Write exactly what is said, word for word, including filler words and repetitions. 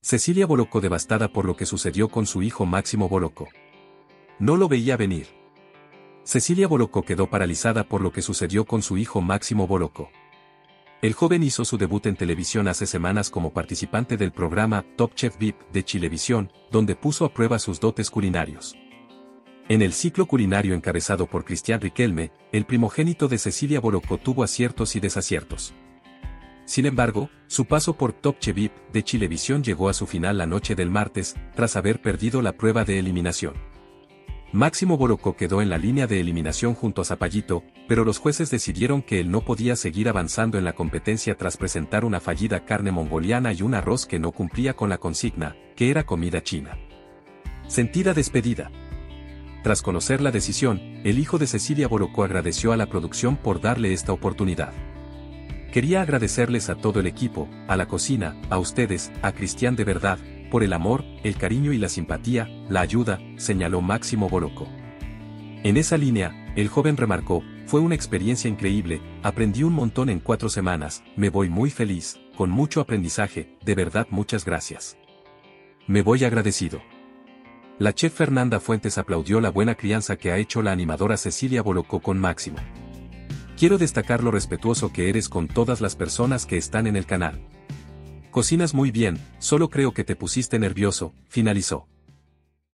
Cecilia Bolocco devastada por lo que sucedió con su hijo Máximo Bolocco. No lo veía venir. Cecilia Bolocco quedó paralizada por lo que sucedió con su hijo Máximo Bolocco. El joven hizo su debut en televisión hace semanas como participante del programa Top Chef V I P de Chilevisión, donde puso a prueba sus dotes culinarios. En el ciclo culinario encabezado por Cristian Riquelme, el primogénito de Cecilia Bolocco tuvo aciertos y desaciertos. Sin embargo, su paso por Top Chef V I P de Chilevisión llegó a su final la noche del martes, tras haber perdido la prueba de eliminación. Máximo Bolocco quedó en la línea de eliminación junto a Zapallito, pero los jueces decidieron que él no podía seguir avanzando en la competencia tras presentar una fallida carne mongoliana y un arroz que no cumplía con la consigna, que era comida china. Sentida despedida. Tras conocer la decisión, el hijo de Cecilia Bolocco agradeció a la producción por darle esta oportunidad. Quería agradecerles a todo el equipo, a la cocina, a ustedes, a Cristian de verdad, por el amor, el cariño y la simpatía, la ayuda, señaló Máximo Bolocco. En esa línea, el joven remarcó, fue una experiencia increíble, aprendí un montón en cuatro semanas, me voy muy feliz, con mucho aprendizaje, de verdad muchas gracias. Me voy agradecido. La chef Fernanda Fuentes aplaudió la buena crianza que ha hecho la animadora Cecilia Bolocco con Máximo. Quiero destacar lo respetuoso que eres con todas las personas que están en el canal. Cocinas muy bien, solo creo que te pusiste nervioso, finalizó.